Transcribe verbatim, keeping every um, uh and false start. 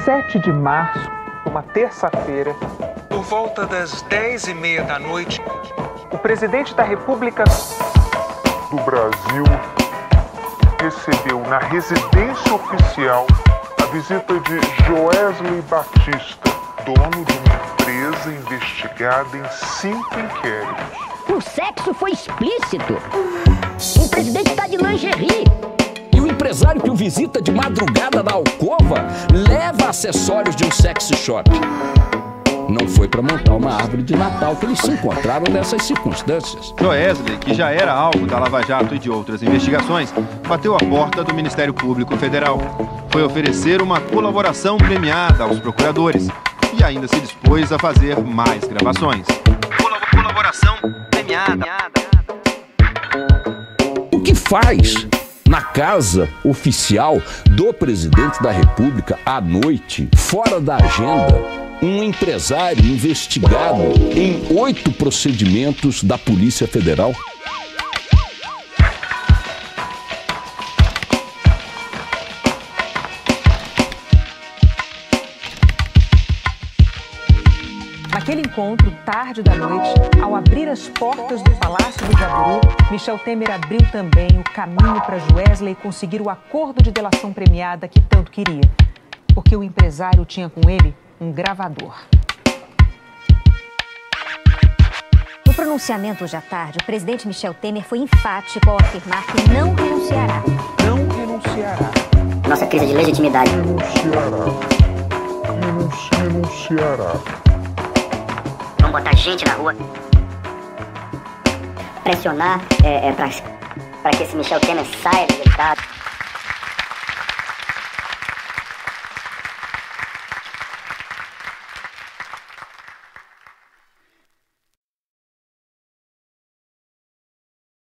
sete de março, uma terça-feira, por volta das dez e meia da noite, o presidente da República do Brasil recebeu na residência oficial a visita de Joesley Batista, dono de uma empresa investigada em cinco inquéritos. O sexo foi explícito. O presidente está de lingerie. E o empresário que o visita de madrugada na alcova leva acessórios de um sex shop. Não foi para montar uma árvore de Natal que eles se encontraram nessas circunstâncias. Joesley, que já era alvo da Lava Jato e de outras investigações, bateu a porta do Ministério Público Federal. Foi oferecer uma colaboração premiada aos procuradores e ainda se dispôs a fazer mais gravações. Colaboração premiada. O que faz na casa oficial do presidente da República à noite, fora da agenda, um empresário investigado em oito procedimentos da Polícia Federal? Naquele encontro, tarde da noite, ao abrir as portas do Palácio do Jaburu, Michel Temer abriu também o caminho para Joesley conseguir o acordo de delação premiada que tanto queria. Porque o empresário tinha com ele um gravador. No pronunciamento hoje à tarde, o presidente Michel Temer foi enfático ao afirmar que não renunciará. não renunciará. Nossa crise de legitimidade. Renunciará. Renunci, renunciará. Vamos botar gente na rua. Pressionar é, é, para que esse Michel Temer saia do estado.